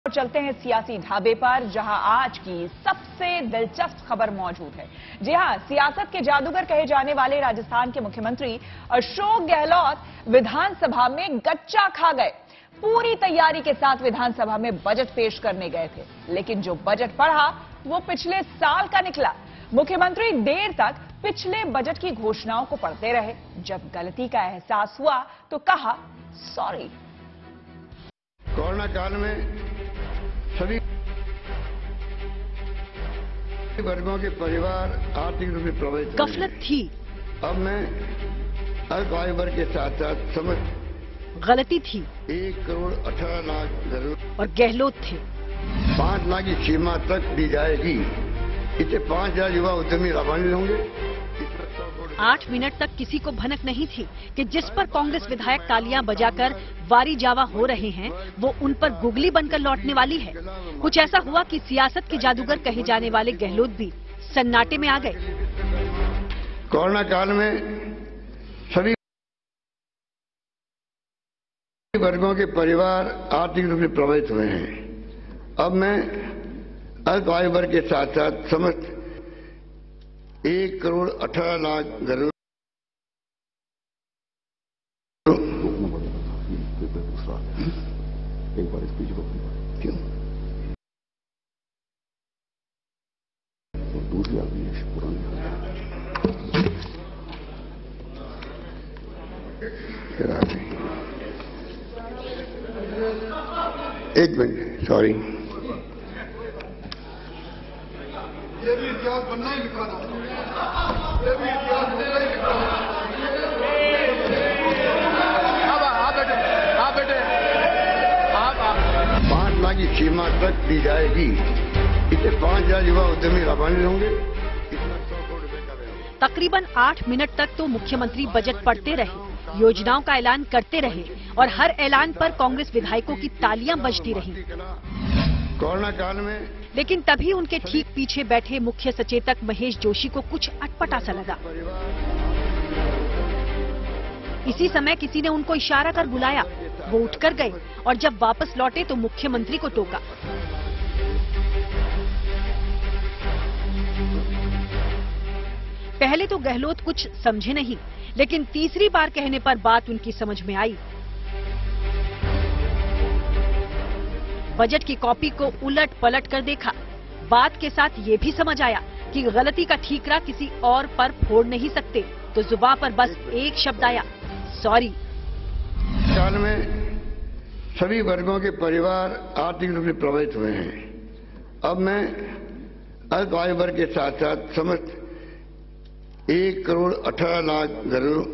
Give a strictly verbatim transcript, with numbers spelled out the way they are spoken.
चलते हैं सियासी ढाबे पर, जहां आज की सबसे दिलचस्प खबर मौजूद है। जी हां, सियासत के जादूगर कहे जाने वाले राजस्थान के मुख्यमंत्री अशोक गहलोत विधानसभा में गच्चा खा गए। पूरी तैयारी के साथ विधानसभा में बजट पेश करने गए थे, लेकिन जो बजट पढ़ा वो पिछले साल का निकला। मुख्यमंत्री देर तक पिछले बजट की घोषणाओं को पढ़ते रहे। जब गलती का एहसास हुआ तो कहा सॉरी। कोरोना काल में सभी वर्गों के परिवार आर्थिक रूप से प्रभावित गफलत थी। अब मैं अल्प आयु वर्ग के साथ साथ समझ गलती थी। एक करोड़ अठारह लाख जरूर और गहलोत थे। पांच लाख की सीमा तक दी जाएगी। इससे पांच हजार युवा उद्यमी लाभान्वित होंगे। आठ मिनट तक किसी को भनक नहीं थी कि जिस पर कांग्रेस विधायक तालियां बजाकर वारी जावा हो रहे हैं, वो उन पर गुगली बनकर लौटने वाली है। कुछ ऐसा हुआ कि सियासत के जादूगर कहे जाने वाले गहलोत भी सन्नाटे में आ गए। कोरोना काल में सभी वर्गों के परिवार आर्थिक रूप से प्रभावित हुए हैं। अब मैं अल्प आयु वर्ग के साथ साथ समस्त एक करोड़ अठारह लाख जरूर एक बार स्पीच क्यों दूसरी आदमी पुरानी एक मिनट सॉरी। ये भी इतिहास बनना ही लिखाना, ये भी इतिहास बनना ही लिखाना। अब आप बेटे, आप बेटे, आप आप पांच लाख की सीमा तक दी जाएगी। इससे पांच हजार युवा उद्यमी लाभान्वित होंगे। तकरीबन आठ मिनट तक तो मुख्यमंत्री बजट पढ़ते रहे, योजनाओं का ऐलान करते रहे और हर ऐलान पर कांग्रेस विधायकों की तालियां बजती रहीं। कोरोना काल में लेकिन तभी उनके ठीक पीछे बैठे मुख्य सचेतक महेश जोशी को कुछ अटपटा सा लगा। इसी समय किसी ने उनको इशारा कर बुलाया। वो उठकर गए और जब वापस लौटे तो मुख्यमंत्री को टोका। पहले तो गहलोत कुछ समझे नहीं, लेकिन तीसरी बार कहने पर बात उनकी समझ में आई। बजट की कॉपी को उलट पलट कर देखा। बात के साथ ये भी समझ आया कि गलती का ठीकरा किसी और पर फोड़ नहीं सकते, तो जुबान पर बस एक शब्द आया, सॉरी। काल में सभी वर्गों के परिवार आर्थिक रूप से प्रभावित हुए हैं। अब मैं अल्प आयु वर्ग के साथ साथ समस्त एक करोड़ अठारह लाख जरूर